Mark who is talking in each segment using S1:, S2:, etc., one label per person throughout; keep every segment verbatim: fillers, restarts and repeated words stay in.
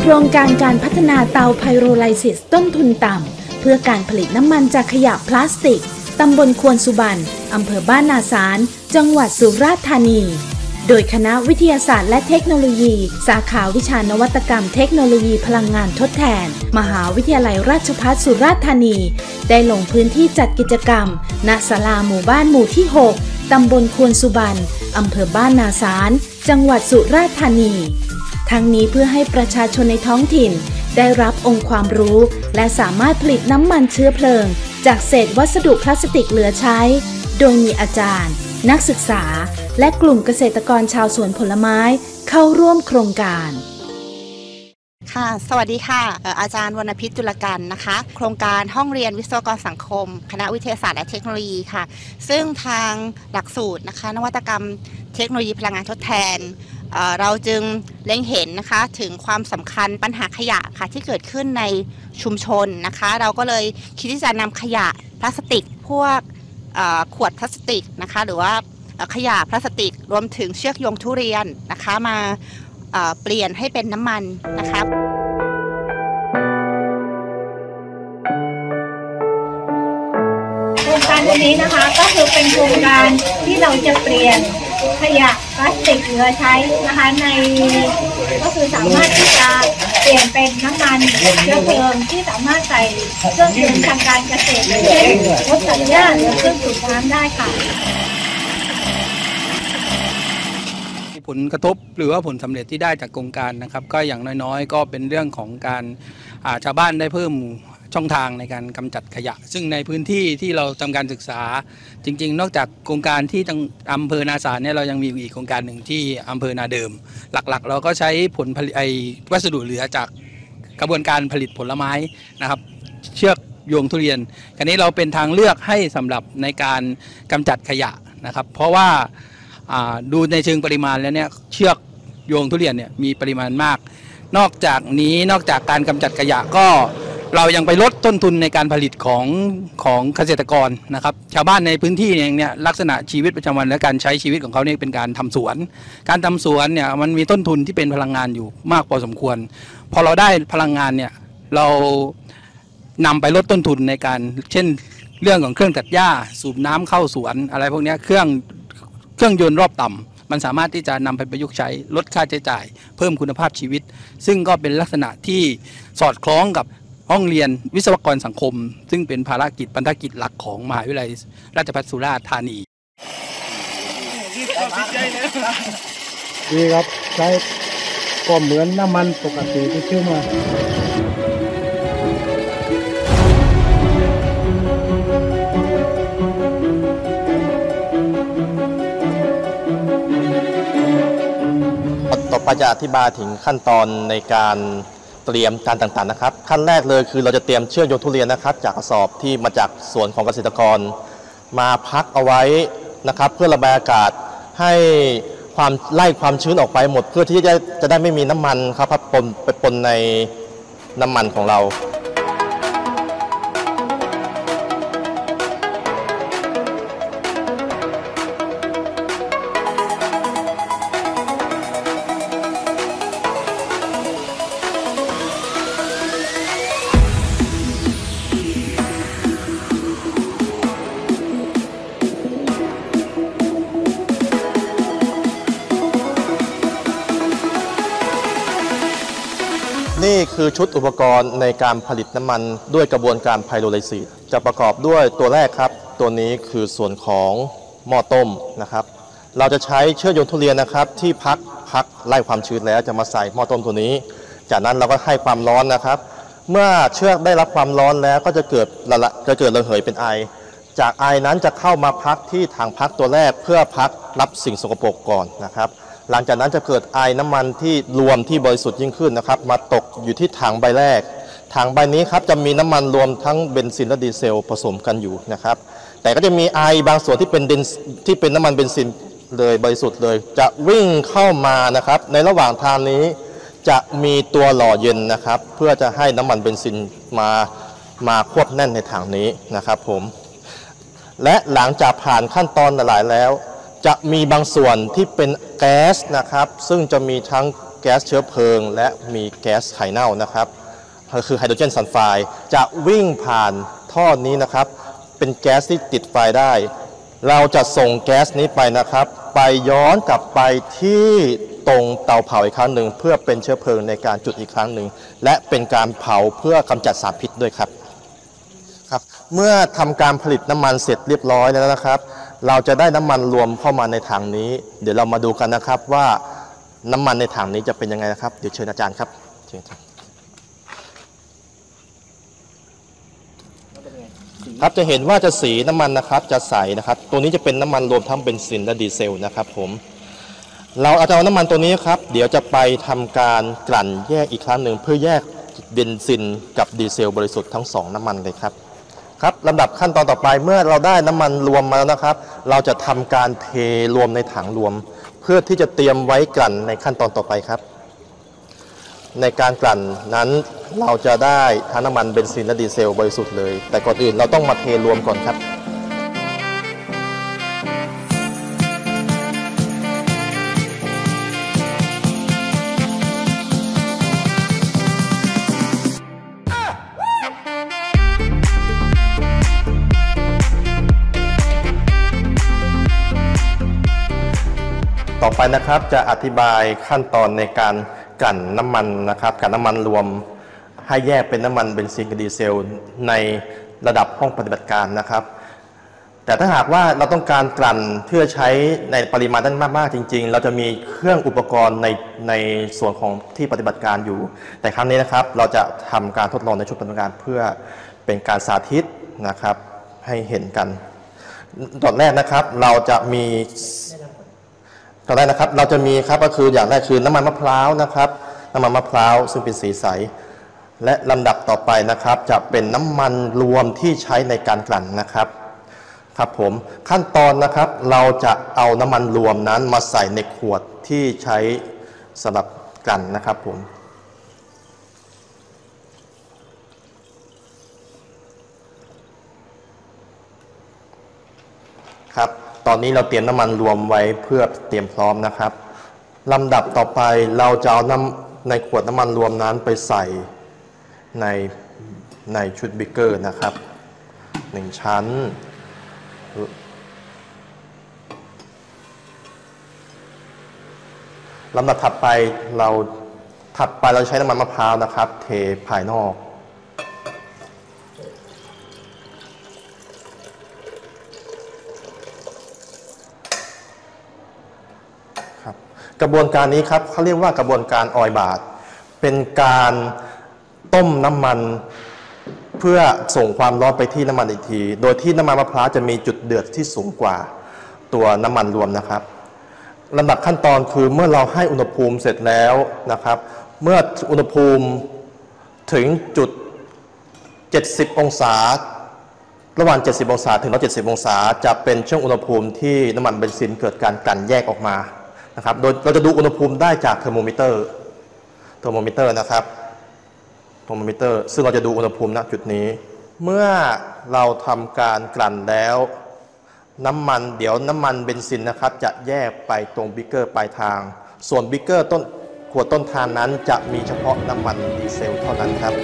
S1: รงการการพัฒนาเตาไพโรไลซิสต้นทุนต่ำเพื่อการผลิตน้ำมันจากขยะพลาสติกตำบลควนสุบรรณอำเภอบ้านนาสารจังหวัดสุราษฎร์ธานีโดยคณะวิทยาศาสตร์และเทคโนโลยีสาขาวิชานวัตกรรมเทคโนโลยีพลังงานทดแทนมหาวิทยาลัยราชภัฏสุราษฎร์ธานีได้ลงพื้นที่จัดกิจกรรมณศาลาหมู่บ้านหมู่ที่หกตำบลควนสุบรรณอำเภอบ้านนาสารจังหวัดสุราษฎร์ธานีทั้งนี้เพื่อให้ประชาชนในท้องถิ่นได้รับองค์ความรู้และสามารถผลิตน้ำมันเชื้อเพลิงจากเศษวัสดุพลาสติกเหลือใช้โดยมีอาจารย์นักศึกษาและกลุ่มเกษตรกรชาวสวนผลไม้เข้าร่วมโครงการ
S2: ค่ะสวัสดีค่ะอาจารย์วรรณพิษจุลกันนะคะโครงการห้องเรียนวิศวกรสังคมคณะวิทยาศาสตร์และเทคโนโลยีค่ะซึ่งทางหลักสูตรนะคะนวัตกรรมเทคโนโลยีพลังงานทดแทนเราจึงเล็งเห็นนะคะถึงความสำคัญปัญหาขยะค่ะที่เกิดขึ้นในชุมชนนะคะเราก็เลยคิดที่จะนำขยะพลาสติกพวกขวดพลาสติกนะคะหรือว่าขยะพลาสติกรวมถึงเชือกโยงทุเรียนนะคะมาเปลี่ยนให้เป็นน้ำมันนะคะ
S3: โครงการนี้นะคะก็คือเป็นโครงการที่เราจะเปลี่ยนขยะพลาสติกเหลือใช้นะคะในก็คือสามารถที่จะเปลี่ยนเป็นน้ำมันเชื้อเพลิงที่สามารถใส่เครื่องยนต์ทางการเกษตรเช่นรถตัดหญ้าหรือเครื่องสูบน้ำได้ค่ะ
S4: ผลกระทบหรือว่าผลสำเร็จที่ได้จากโครงการนะครับก็อย่างน้อยๆก็เป็นเรื่องของการชาวบ้านได้เพิ่มช่องทางในการกำจัดขยะซึ่งในพื้นที่ที่เราทำการศึกษาจริงๆนอกจากโครงการที่อำเภอนาสารเนี่ยเรายังมีอีกโครงการหนึ่งที่อำเภอนาเดิมหลักๆเราก็ใช้ผลผลิตไอ้วัสดุเหลือจากกระบวนการผลิตผลไม้นะครับเชือกโยงทุเรียนคราวนี้เราเป็นทางเลือกให้สำหรับในการกำจัดขยะนะครับเพราะว่าดูในเชิงปริมาณแล้วเนี่ยเชือกโยงทุเรียนเนี่ยมีปริมาณมากนอกจากนี้นอกจากการกำจัดขยะก็เรายังไปลดต้นทุนในการผลิตของของเกษตรกรนะครับชาวบ้านในพื้นที่เนี่ยลักษณะชีวิตประจำวันและการใช้ชีวิตของเขาเนี่ยเป็นการทำสวนการทำสวนเนี่ยมันมีต้นทุนที่เป็นพลังงานอยู่มากพอสมควรพอเราได้พลังงานเนี่ยเรานำไปลดต้นทุนในการเช่นเรื่องของเครื่องตัดหญ้าสูบน้ำเข้าสวนอะไรพวกนี้เครื่องเครื่องยนต์รอบต่ำมันสามารถที่จะนำไปประยุกต์ใช้ลดค่าใช้จ่ายเพิ่มคุณภาพชีวิตซึ่งก็เป็นลักษณะที่สอดคล้องกับห้องเรียนวิศวกรสังคมซึ่งเป็นภารกิจพันธกิจหลักของมหาวิทยาลัยราชภัฏสุราษฎร์ธานี
S5: ดีครับใช้ก็เหมือนน้ำมันปกติที่ซื้อมา
S6: ต่อไปจะอธิบายถึงขั้นตอนในการเตรียมการต่างๆนะครับขั้นแรกเลยคือเราจะเตรียมเชือกโยงทุเรียนนะครับจากกระสอบที่มาจากสวนของเกษตรกรมาพักเอาไว้นะครับเพื่อระบายอากาศให้ความไล่ความชื้นออกไปหมดเพื่อที่จะจะได้ไม่มีน้ำมันครับปนไปปนในน้ำมันของเรานี่คือชุดอุปกรณ์ในการผลิตน้ำมันด้วยกระบวนการไพโรไลซิสจะประกอบด้วยตัวแรกครับตัวนี้คือส่วนของหม้อต้มนะครับเราจะใช้เชือกโยงทุเรียนนะครับที่พักพักไล่ความชื้นแล้วจะมาใส่หม้อต้มตัวนี้จากนั้นเราก็ให้ความร้อนนะครับเมื่อเชือกได้รับความร้อนแล้วก็จะเกิดละละจะเกิดระเหยเป็นไอจากไอนั้นจะเข้ามาพักที่ถังพักตัวแรกเพื่อพักรับสิ่งสกปรกก่อนนะครับหลังจากนั้นจะเกิดไอน้ำมันที่รวมที่บริสุทธิ์ยิ่งขึ้นนะครับมาตกอยู่ที่ถังใบแรกถังใบนี้ครับจะมีน้ำมันรวมทั้งเบนซินและดีเซลผสมกันอยู่นะครับแต่ก็จะมีไอบางส่วนที่เป็นที่เป็นน้ำมันเบนซินเลยบริสุทธิ์เลยจะวิ่งเข้ามานะครับในระหว่างทางนี้จะมีตัวหล่อเย็นนะครับเพื่อจะให้น้ำมันเบนซินมามาควบแน่นในถังนี้นะครับผมและหลังจากผ่านขั้นตอนหลายๆแล้วจะมีบางส่วนที่เป็นแก๊สนะครับซึ่งจะมีทั้งแก๊สเชื้อเพลิงและมีแก๊สไข่เน่านะครับคือไฮโดรเจนซัลไฟด์จะวิ่งผ่านท่อนี้นะครับเป็นแก๊สที่ติดไฟได้เราจะส่งแก๊สนี้ไปนะครับไปย้อนกลับไปที่ตรงเตาเผาอีกครั้งหนึ่งเพื่อเป็นเชื้อเพลิงในการจุดอีกครั้งหนึ่งและเป็นการเผาเพื่อกำจัดสารพิษด้วยครับครับเมื่อทำการผลิตน้ำมันเสร็จเรียบร้อยแล้วนะครับเราจะได้น้ำมันรวมเข้ามาในถังนี้เดี๋ยวเรามาดูกันนะครับว่าน้ำมันในถังนี้จะเป็นยังไงนะครับเดี๋ยวเชิญอาจารย์ครับเชิญครับจะเห็นว่าจะสีน้ำมันนะครับจะใสนะครับตัวนี้จะเป็นน้ำมันรวมทั้งเบนซินและดีเซลนะครับผมเราเอาจะเอาน้ำมันตัวนี้ครับเดี๋ยวจะไปทำการกลั่นแยกอีกครั้งหนึ่งเพื่อแยกเบนซินกับดีเซลบริสุทธิ์ทั้งสองน้ำมันเลยครับครับลำดับขั้นตอนต่อไปเมื่อเราได้น้ำมันรวมมาแล้วนะครับเราจะทำการเทรวมในถังรวมเพื่อที่จะเตรียมไว้กลั่นในขั้นตอนต่อไปครับในการกลั่นนั้นเราจะได้ทั้งน้ำมันเบนซินและดีเซลบริสุทธิ์เลยแต่ก่อนอื่นเราต้องมาเทรวมก่อนครับต่อไปนะครับจะอธิบายขั้นตอนในการกลั่นน้ำมันนะครับกลั่นน้ำมันรวมให้แยกเป็นน้ำมันเบนซินกับดีเซลในระดับห้องปฏิบัติการนะครับแต่ถ้าหากว่าเราต้องการกลั่นเพื่อใช้ในปริมาณนั้นมากๆจริงๆเราจะมีเครื่องอุปกรณ์ในในส่วนของที่ปฏิบัติการอยู่แต่ครั้งนี้นะครับเราจะทำการทดลองในชุดปฏิบัติการเพื่อเป็นการสาธิตนะครับให้เห็นกันตอนแรกนะครับเราจะมีตอนแรกนะครับเราจะมีครับก็คืออย่างแรกคือน้ำมันมะพร้าวนะครับน้ำมันมะพร้าวซึ่งเป็นสีใสและลำดับต่อไปนะครับจะเป็นน้ำมันรวมที่ใช้ในการกลั่นนะครับครับผมขั้นตอนนะครับเราจะเอาน้ำมันรวมนั้นมาใส่ในขวดที่ใช้สำหรับกลั่นนะครับผมครับตอนนี้เราเตรียมน้ำมันรวมไว้เพื่อเตรียมพร้อมนะครับลำดับต่อไปเราจะเอาน้ำในขวดน้ำมันรวมนั้นไปใส่ในในชุดบิ๊กเกอร์นะครับหนึ่งชั้นลำดับถัดไปเราถัดไปเราใช้น้ำมันมะพร้าวนะครับเทภายนอกกระบวนการนี้ครับเขาเรียกว่ากระบวนการออยล์บาทเป็นการต้มน้ำมันเพื่อส่งความร้อนไปที่น้ำมันอีกทีโดยที่น้ำมันมะพร้าวจะมีจุดเดือดที่สูงกว่าตัวน้ำมันรวมนะครับลำดับขั้นตอนคือเมื่อเราให้อุณหภูมิเสร็จแล้วนะครับเมื่ออุณหภูมิถึงจุดเจ็ดสิบองศาระหว่างเจ็ดสิบองศาถึงหนึ่งร้อยเจ็ดสิบองศาจะเป็นช่วงอุณหภูมิที่น้ำมันเบนซินเกิดการกลั่นแยกออกมานะครับโดยเราจะดูอุณหภูมิได้จากเทอร์โมมิเตอร์เทอร์โมมิเตอร์นะครับเทอร์โมมิเตอร์ซึ่งเราจะดูอุณหภูมิณจุดนี้เมื่อเราทำการกลั่นแล้วน้ำมันเดี๋ยวน้ำมันเบนซินนะครับจะแยกไปตรงบิ๊กเกอร์ปลายทางส่วนบิ๊กเกอร์ต้นขวดต้นทางนั้นจะมีเฉพาะน้ำมันดีเซลเท่านั้นครับ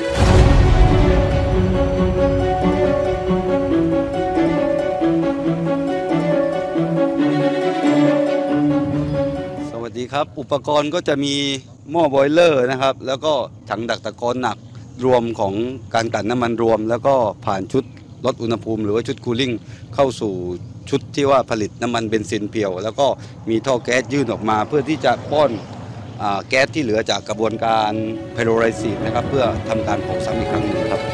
S7: สวัสดีครับอุปกรณ์ก็จะมีหม้อบอยเลอร์นะครับแล้วก็ถังดักตะกอนหนักรวมของการกลั่นน้ำมันรวมแล้วก็ผ่านชุดลดอุณหภูมิหรือว่าชุดคูลิ่งเข้าสู่ชุดที่ว่าผลิตน้ำมันเบนซินเพียวแล้วก็มีท่อแก๊สยื่นออกมาเพื่อที่จะป้อนแก๊สที่เหลือจากกระบวนการไพโรไลซิสนะครับเพื่อทำการเผาซ้ำอีกครั้งหนึ่งครับ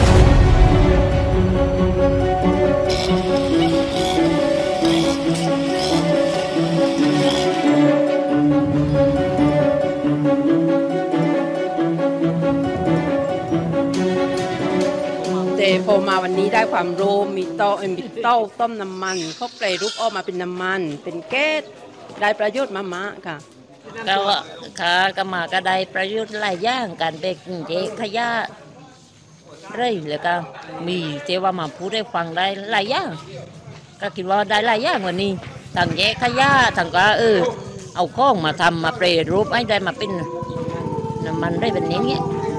S8: แต่พอมาวันนี้ได้ความรู้มีเตามีเต้าต้มน้ำมันเขาแปรรูปออกมาเป็นน้ำมันเป็นแก๊สได้ประโยชน์มากๆค่ะก็ค่ะก็มาก็ได้ประโยชน์หลายอย่างการเด็กเจ๊ขยะเรื่อยเลยก็มีเจ๊ว่ามาพูดได้ฟังได้หลายอย่างก็คิดว่าได้หลายอย่างวันนี้ทางแยกขยะทางก็เออเอาข้องมาทำมาเปรย์รูปให้ได้มาเป็นน้ำมันได้เป็นอย่างนี้